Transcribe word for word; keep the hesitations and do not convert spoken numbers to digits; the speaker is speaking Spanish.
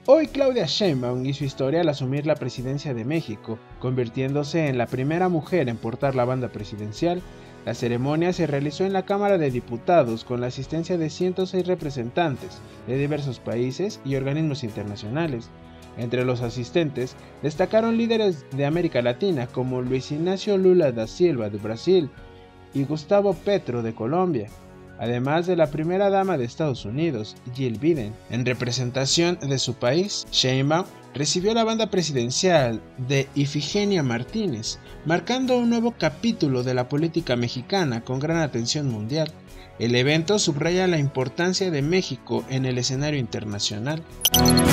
Hoy Claudia Sheinbaum hizo historia al asumir la presidencia de México, convirtiéndose en la primera mujer en portar la banda presidencial. La ceremonia se realizó en la Cámara de Diputados con la asistencia de ciento seis representantes de diversos países y organismos internacionales. Entre los asistentes destacaron líderes de América Latina como Luis Ignacio Lula da Silva de Brasil y Gustavo Petro de Colombia, además de la primera dama de Estados Unidos, Jill Biden. En representación de su país, Sheinbaum recibió la banda presidencial de Ifigenia Martínez, marcando un nuevo capítulo de la política mexicana con gran atención mundial. El evento subraya la importancia de México en el escenario internacional.